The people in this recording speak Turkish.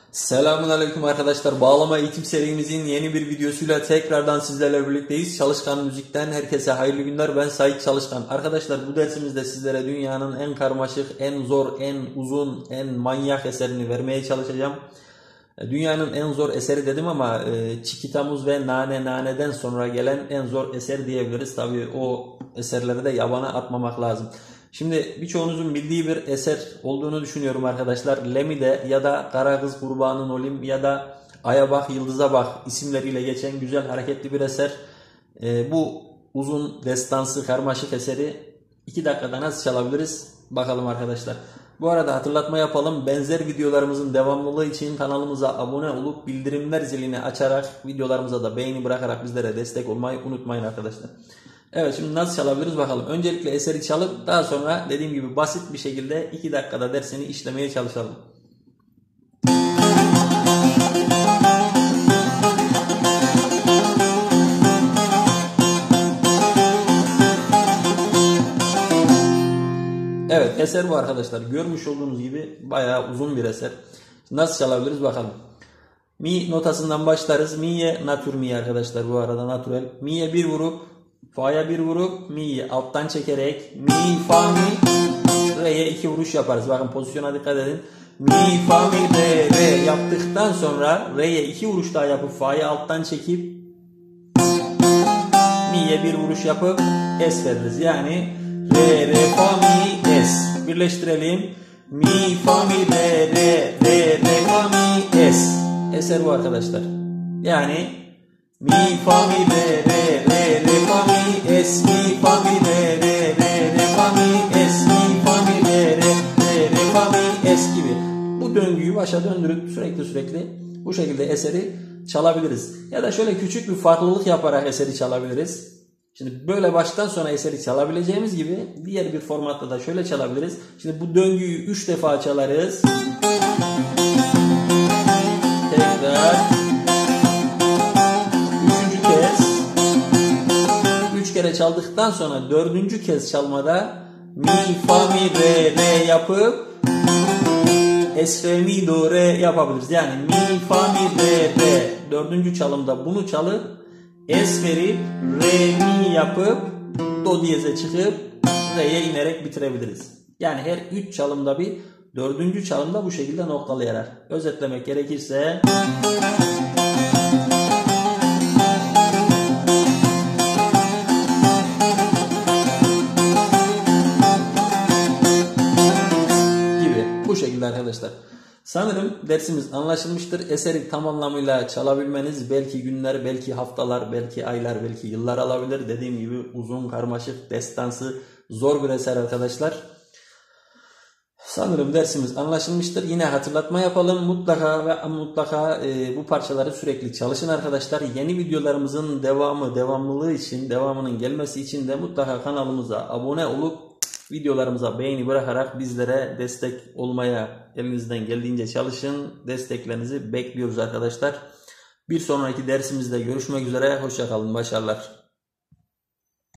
Selamünaleyküm arkadaşlar. Bağlama eğitim serimizin yeni bir videosuyla tekrardan sizlerle birlikteyiz. Çalışkan Müzik'ten herkese hayırlı günler. Ben Sait Çalışkan. Arkadaşlar bu dersimizde sizlere dünyanın en karmaşık, en zor, en uzun, en manyak eserini vermeye çalışacağım. Dünyanın en zor eseri dedim ama Çikitamuz ve Nane'den sonra gelen en zor eser diyebiliriz. Tabii o eserleri de yabana atmamak lazım. Şimdi birçoğunuzun bildiği bir eser olduğunu düşünüyorum arkadaşlar. Lemi'de ya da Kara Kız Kurbanın Olim ya da Ay'a Bak Yıldız'a Bak isimleriyle geçen güzel hareketli bir eser. Bu uzun destansı karmaşık eseri 2 dakikada nasıl çalabiliriz? Bakalım arkadaşlar. Bu arada hatırlatma yapalım. Benzer videolarımızın devamlılığı için kanalımıza abone olup bildirimler zilini açarak videolarımıza da beğeni bırakarak bizlere destek olmayı unutmayın arkadaşlar. Evet, şimdi nasıl çalabiliriz bakalım. Öncelikle eseri çalıp daha sonra dediğim gibi basit bir şekilde 2 dakikada dersini işlemeye çalışalım. Evet, eser bu arkadaşlar. Görmüş olduğunuz gibi bayağı uzun bir eser. Nasıl çalabiliriz bakalım. Mi notasından başlarız. Mi'ye natür mi arkadaşlar, bu arada natürel. Mi'ye bir vurup Fa'ya bir vurup Mi'yi alttan çekerek Mi, Fa, Mi, Re'ye 2 vuruş yaparız. Bakın pozisyona dikkat edin. Mi, Fa, Mi, Re yaptıktan sonra Re'ye 2 vuruş daha yapıp Fa'yı alttan çekip Mi'ye bir vuruş yapıp Es veririz. Yani Re, Fa, Mi, Es. Birleştirelim. Mi, Fa, Mi, Re, Fa, Mi, Es. Eser bu arkadaşlar. Yani Mi, Fa, Mi, Re, Fa, Mi, Es, Mi, Fa, Mi, Re, Fa, Mi, Es, Mi, Fa, Mi, Re, Fa, Mi, Es gibi. Bu döngüyü başa döndürüp sürekli bu şekilde eseri çalabiliriz. Ya da şöyle küçük bir farklılık yaparak eseri çalabiliriz. Şimdi böyle baştan sona eseri çalabileceğimiz gibi diğer bir formatta da şöyle çalabiliriz. Şimdi bu döngüyü 3 defa çalarız. Tekrar. 3 kere çaldıktan sonra 4. kez çalmada Mi, Fa, Mi, Re yapıp Es, Re, Mi, Do, Re yapabiliriz. Yani Mi, Fa, Mi, Re. 4. çalımda bunu çalıp Es verip Re, Mi yapıp Do diyeze çıkıp Re'ye inerek bitirebiliriz. Yani her 3 çalımda bir 4. çalımda bu şekilde noktalayarak. Özetlemek gerekirse bu şekilde arkadaşlar. Sanırım dersimiz anlaşılmıştır. Eseri tam anlamıyla çalabilmeniz belki günler, belki haftalar, belki aylar, belki yıllar alabilir. Dediğim gibi uzun, karmaşık, destansı, zor bir eser arkadaşlar. Sanırım dersimiz anlaşılmıştır. Yine hatırlatma yapalım. Mutlaka bu parçaları sürekli çalışın arkadaşlar. Yeni videolarımızın devamlılığı için, devamının gelmesi için de mutlaka kanalımıza abone olup videolarımıza beğeni bırakarak bizlere destek olmaya elinizden geldiğince çalışın. Desteklerinizi bekliyoruz arkadaşlar. Bir sonraki dersimizde görüşmek üzere. Hoşça kalın. Başarılar.